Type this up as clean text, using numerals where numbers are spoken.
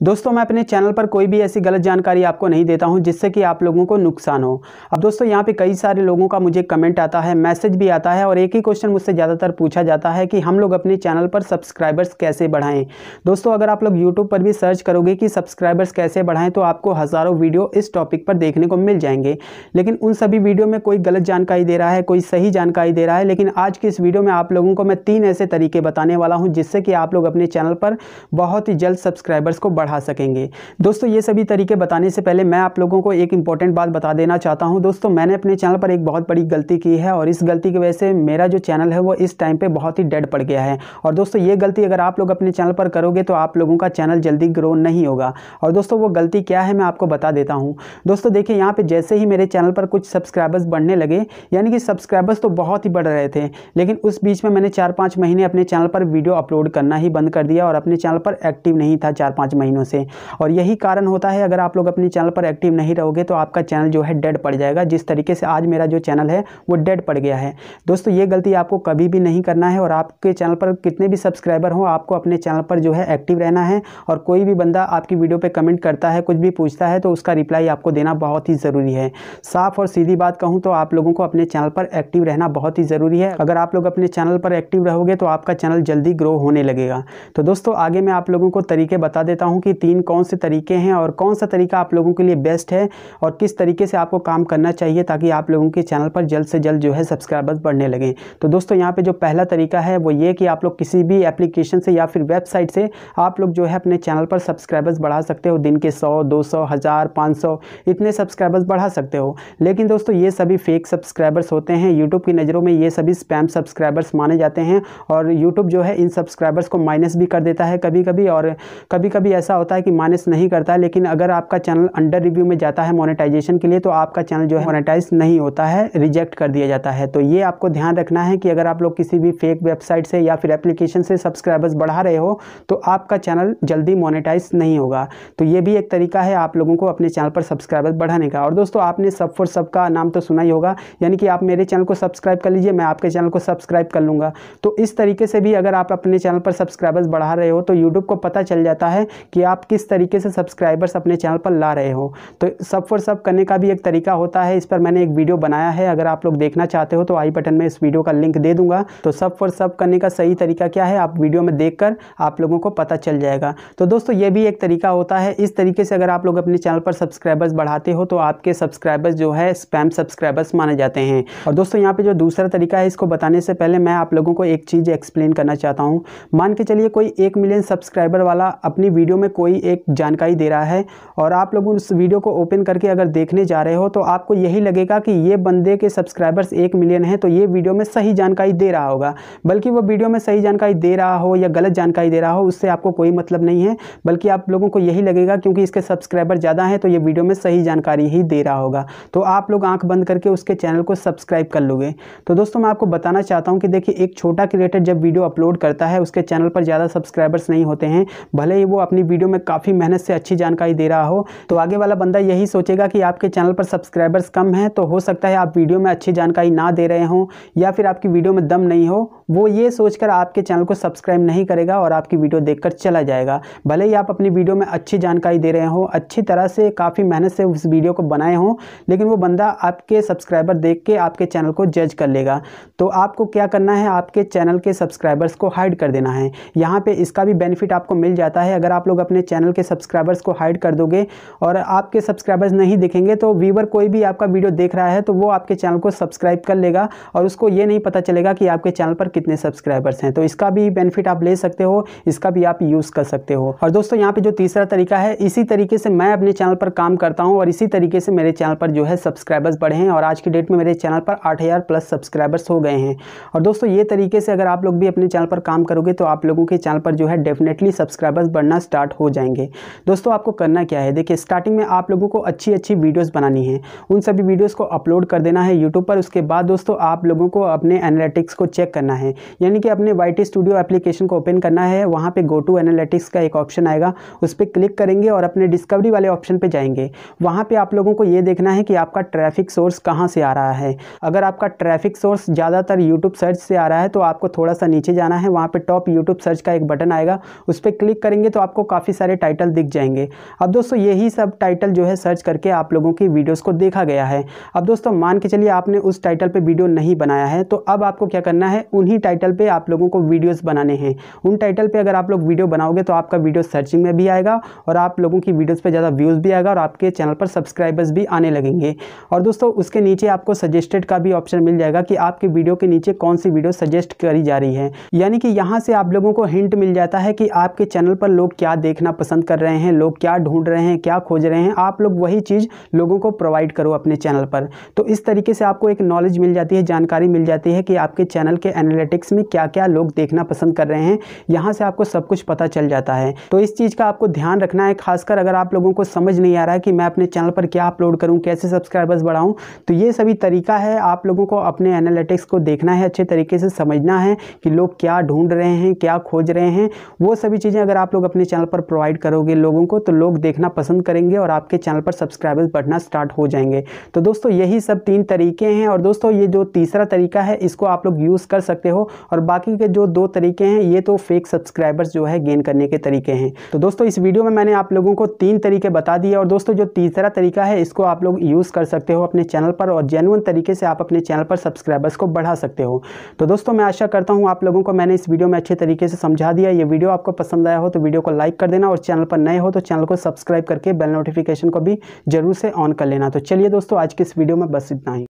दोस्तों मैं अपने चैनल पर कोई भी ऐसी गलत जानकारी आपको नहीं देता हूं जिससे कि आप लोगों को नुकसान हो। अब दोस्तों यहां पे कई सारे लोगों का मुझे कमेंट आता है, मैसेज भी आता है और एक ही क्वेश्चन मुझसे ज़्यादातर पूछा जाता है कि हम लोग अपने चैनल पर सब्सक्राइबर्स कैसे बढ़ाएं। दोस्तों अगर आप लोग यूट्यूब पर भी सर्च करोगे कि सब्सक्राइबर्स कैसे बढ़ाएं तो आपको हज़ारों वीडियो इस टॉपिक पर देखने को मिल जाएंगे, लेकिन उन सभी वीडियो में कोई गलत जानकारी दे रहा है, कोई सही जानकारी दे रहा है। लेकिन आज की इस वीडियो में आप लोगों को मैं 3 ऐसे तरीके बताने वाला हूँ जिससे कि आप लोग अपने चैनल पर बहुत ही जल्द सब्सक्राइबर्स को बढ़ा सकेंगे। दोस्तों ये सभी तरीके बताने से पहले मैं आप लोगों को एक इंपॉर्टेंट बात बता देना चाहता हूं। दोस्तों मैंने अपने चैनल पर एक बहुत बड़ी गलती की है और इस गलती की वजह से मेरा जो चैनल है वो इस टाइम पे बहुत ही डेड पड़ गया है। और दोस्तों ये गलती अगर आप लोग अपने चैनल पर करोगे तो आप लोगों का चैनल जल्दी ग्रो नहीं होगा। और दोस्तों वो गलती क्या है मैं आपको बता देता हूँ। दोस्तों देखिए यहाँ पे जैसे ही मेरे चैनल पर कुछ सब्सक्राइबर्स बढ़ने लगे, यानी कि सब्सक्राइबर्स तो बहुत ही बढ़ रहे थे, लेकिन उस बीच में मैंने 4-5 महीने अपने चैनल पर वीडियो अपलोड करना ही बंद कर दिया और अपने चैनल पर एक्टिव नहीं था 4-5 महीनों से। और यही कारण होता है, अगर आप लोग अपने चैनल पर एक्टिव नहीं रहोगे तो आपका चैनल जो है डेड पड़ जाएगा, जिस तरीके से आज मेरा जो चैनल है वो डेड पड़ गया है। दोस्तों ये गलती आपको कभी भी नहीं करना है और आपके चैनल पर कितने भी सब्सक्राइबर हो आपको अपने चैनल पर जो है एक्टिव रहना है। और कोई भी बंदा आपकी वीडियो पे कमेंट करता है, कुछ भी पूछता है तो उसका रिप्लाई आपको देना बहुत ही ज़रूरी है। साफ और सीधी बात कहूँ तो आप लोगों को अपने चैनल पर एक्टिव रहना बहुत ही ज़रूरी है। अगर आप लोग अपने चैनल पर एक्टिव रहोगे तो आपका चैनल जल्दी ग्रो होने लगेगा। तो दोस्तों आगे मैं आप लोगों को तरीके बता देता हूँ कि 3 कौन से तरीके हैं और कौन सा तरीका आप लोगों के लिए बेस्ट है और किस तरीके से आपको काम करना चाहिए ताकि आप लोगों के चैनल पर जल्द से जल्द जो है सब्सक्राइबर्स बढ़ने लगें। तो दोस्तों यहाँ पे जो पहला तरीका है वो ये कि आप लोग किसी भी एप्लीकेशन से या फिर वेबसाइट से आप लोग जो है अपने चैनल पर सब्सक्राइबर्स बढ़ा सकते हो। दिन के 100, 200, 1000, 500 इतने सब्सक्राइबर्स बढ़ा सकते हो। लेकिन दोस्तों ये सभी फेक सब्सक्राइबर्स होते हैं। यूट्यूब की नज़रों में ये सभी स्पैम सब्सक्राइबर्स माने जाते हैं और यूट्यूब जो है इन सब्सक्राइबर्स को माइनस भी कर देता है कभी कभी, और कभी कभी ऐसा होता है कि माइनस नहीं करता है। लेकिन अगर आपका चैनल अंडर रिव्यू में जाता है मोनेटाइजेशन के लिए तो आपका चैनल जो है मोनेटाइज नहीं होता है, रिजेक्ट कर दिया जाता है। तो ये आपको ध्यान रखना है कि अगर आप लोग किसी भी फेक वेबसाइट से या फिर एप्लीकेशन से सब्सक्राइबर्स बढ़ा रहे हो तो आपका चैनल जल्दी मोनेटाइज नहीं होगा। तो ये भी एक तरीका है आप लोगों को अपने चैनल पर सब्सक्राइबर्स बढ़ाने का। और दोस्तों आपने सब फॉर सब का नाम तो सुना ही होगा, यानी कि आप मेरे चैनल को सब्सक्राइब कर लीजिए, मैं आपके चैनल को सब्सक्राइब कर लूँगा। तो इस तरीके से भी अगर आप अपने चैनल पर सब्सक्राइबर्स बढ़ा रहे हो तो यूट्यूब को पता चल जाता है कि आप किस तरीके से सब्सक्राइबर्स अपने चैनल पर ला रहे हो। तो सब फॉर सब करने का भी एक तरीका होता है, इस पर मैंने एक वीडियो बनाया है, अगर आप लोग देखना चाहते हो तो आई बटन में इस वीडियो का लिंक दे दूंगा। तो सब फॉर सब करने का सही तरीका क्या है आप वीडियो में देखकर आप लोगों को पता चल जाएगा। तो दोस्तों ये भी एक तरीका होता है। इस तरीके से अगर आप लोग अपने चैनल पर सब्सक्राइबर्स बढ़ाते हो तो आपके सब्सक्राइबर्स जो है स्पैम सब्सक्राइबर्स माने जाते हैं। और दोस्तों यहाँ पे जो दूसरा तरीका है इसको बताने से पहले मैं आप लोगों को एक चीज़ एक्सप्लेन करना चाहता हूँ। मान के चलिए कोई 1 मिलियन सब्सक्राइबर वाला अपनी वीडियो में कोई एक जानकारी दे रहा है और आप लोग उस वीडियो को ओपन करके अगर देखने जा रहे हो तो आपको यही लगेगा कि ये बंदे के सब्सक्राइबर्स 1 मिलियन है तो ये वीडियो में सही जानकारी दे रहा होगा। बल्कि वो वीडियो में सही जानकारी दे रहा हो या गलत जानकारी दे रहा हो उससे आपको कोई मतलब नहीं है, बल्कि आप लोगों को यही लगेगा क्योंकि इसके सब्सक्राइबर ज़्यादा हैं तो ये वीडियो में सही जानकारी ही दे रहा होगा। तो आप लोग आंख बंद करके उसके चैनल को सब्सक्राइब कर लोगे। तो दोस्तों मैं आपको बताना चाहता हूँ कि देखिए एक छोटा क्रिएटर जब वीडियो अपलोड करता है उसके चैनल पर ज़्यादा सब्सक्राइबर्स नहीं होते हैं, भले ही वो अपनी वीडियो में काफ़ी मेहनत से अच्छी जानकारी दे रहा हो, तो आगे वाला बंदा यही सोचेगा कि आपके चैनल पर सब्सक्राइबर्स कम हैं तो हो सकता है आप वीडियो में अच्छी जानकारी ना दे रहे हों या फिर आपकी वीडियो में दम नहीं हो। वो ये सोचकर आपके चैनल को सब्सक्राइब नहीं करेगा और आपकी वीडियो देखकर चला जाएगा। भले ही आप अपनी वीडियो में अच्छी जानकारी दे रहे हो, अच्छी तरह से काफ़ी मेहनत से उस वीडियो को बनाए हों, लेकिन वो बंदा आपके सब्सक्राइबर देख के आपके चैनल को जज कर लेगा। तो आपको क्या करना है, आपके चैनल के सब्सक्राइबर्स को हाइड कर देना है। यहाँ पे इसका भी बेनिफिट आपको मिल जाता है। अगर आप लोग अपने चैनल के सब्सक्राइबर्स को हाइड कर दोगे और आपके सब्सक्राइबर्स नहीं दिखेंगे तो व्यूअर कोई भी आपका वीडियो देख रहा है तो वो आपके चैनल को सब्सक्राइब कर लेगा और उसको ये नहीं पता चलेगा कि आपके चैनल पर कितने सब्सक्राइबर्स हैं। तो इसका भी बेनिफिट आप ले सकते हो, इसका भी आप यूज़ कर सकते हो। और दोस्तों यहाँ पे जो तीसरा तरीका है, इसी तरीके से मैं अपने चैनल पर काम करता हूँ और इसी तरीके से मेरे चैनल पर जो है सब्सक्राइबर्स बढ़े हैं और आज की डेट में मेरे चैनल पर 8000 प्लस सब्सक्राइबर्स हो गए हैं। और दोस्तों ये तरीके से अगर आप लोग भी अपने चैनल पर काम करोगे तो आप लोगों के चैनल पर जो है डेफिनेटली सब्सक्राइबर्स बढ़ना स्टार्ट हो जाएंगे। दोस्तों आपको करना क्या है, देखिए स्टार्टिंग में आप लोगों को अच्छी अच्छी वीडियोस बनानी है, उन सभी वीडियोस को अपलोड कर देना है यूट्यूब पर। उसके बाद दोस्तों आप लोगों को अपने एनालिटिक्स को चेक करना है, यानी कि अपने YT स्टूडियो एप्लीकेशन को ओपन करना है। वहाँ पे गो टू एनालिटिक्स का एक ऑप्शन आएगा, उस पर क्लिक करेंगे और अपने डिस्कवरी वाले ऑप्शन पे जाएंगे। वहाँ पे आप लोगों को ये देखना है कि आपका ट्रैफिक सोर्स कहाँ से आ रहा है। अगर आपका ट्रैफिक सोर्स ज़्यादातर यूट्यूब सर्च से आ रहा है तो आपको थोड़ा सा नीचे जाना है, वहाँ पे टॉप यूट्यूब सर्च का एक बटन आएगा, उस पर क्लिक करेंगे तो आपको काफ़ी सारे टाइटल दिख जाएंगे। अब दोस्तों यही सब टाइटल जो है सर्च करके आप लोगों की वीडियोस को देखा गया है। अब दोस्तों मान के चलिए आपने उस टाइटल पे वीडियो नहीं बनाया है, तो अब आपको क्या करना है, उन्हीं टाइटल पे आप लोगों को वीडियोस बनाने हैं। उन टाइटल पे अगर आप लोग वीडियो बनाओगे तो आपका वीडियो सर्चिंग में भी आएगा और आप लोगों की वीडियोस पे ज़्यादा व्यूज़ भी आएगा और आपके चैनल पर सब्सक्राइबर्स भी आने लगेंगे। और दोस्तों उसके नीचे आपको सजेस्टेड का भी ऑप्शन मिल जाएगा कि आपकी वीडियो के नीचे कौन सी वीडियो सजेस्ट करी जा रही है। यानी कि यहाँ से आप लोगों को हिंट मिल जाता है कि आपके चैनल पर लोग क्या देखना पसंद कर रहे हैं, लोग क्या ढूंढ रहे हैं, क्या खोज रहे हैं, आप लोग वही चीज़ लोगों को प्रोवाइड करो अपने चैनल पर। तो इस तरीके से आपको एक नॉलेज मिल जाती है, जानकारी मिल जाती है कि आपके चैनल के एनालिटिक्स में क्या क्या लोग देखना पसंद कर रहे हैं। यहाँ से आपको सब कुछ पता चल जाता है। तो इस चीज़ का आपको ध्यान रखना है, खासकर अगर आप लोगों को समझ नहीं आ रहा है कि मैं अपने चैनल पर क्या अपलोड करूँ, कैसे सब्सक्राइबर्स बढ़ाऊँ, तो ये सभी तरीका है। आप लोगों को अपने एनालिटिक्स को देखना है, अच्छे तरीके से समझना है कि लोग क्या ढूंढ रहे हैं, क्या खोज रहे हैं। वो सभी चीज़ें अगर आप लोग अपने चैनल पर प्रोवाइड करोगे लोगों को, तो लोग देखना पसंद करेंगे और आपके चैनल पर सब्सक्राइबर्स बढ़ना स्टार्ट हो जाएंगे। तो दोस्तों यही सब 3 तरीके हैं। और दोस्तों ये जो तीसरा तरीका है इसको आप लोग यूज़ कर सकते हो, और बाकी के जो 2 तरीके हैं ये तो फेक सब्सक्राइबर्स जो है गेन करने के तरीके हैं। तो दोस्तों इस वीडियो में मैंने आप लोगों को 3 तरीके बता दिए, और दोस्तों जो तीसरा तरीका है इसको आप लोग यूज़ कर सकते हो अपने चैनल पर, और जेन्युइन तरीके से आप अपने चैनल पर सब्सक्राइबर्स को बढ़ा सकते हो। तो दोस्तों मैं आशा करता हूँ आप लोगों को मैंने इस वीडियो में अच्छे तरीके से समझा दिया। ये वीडियो आपको पसंद आया हो तो वीडियो को लाइक कर देना, और चैनल पर नए हो तो चैनल को सब्सक्राइब करके बेल नोटिफिकेशन को भी जरूर से ऑन कर लेना। तो चलिए दोस्तों आज की इस वीडियो में बस इतना ही।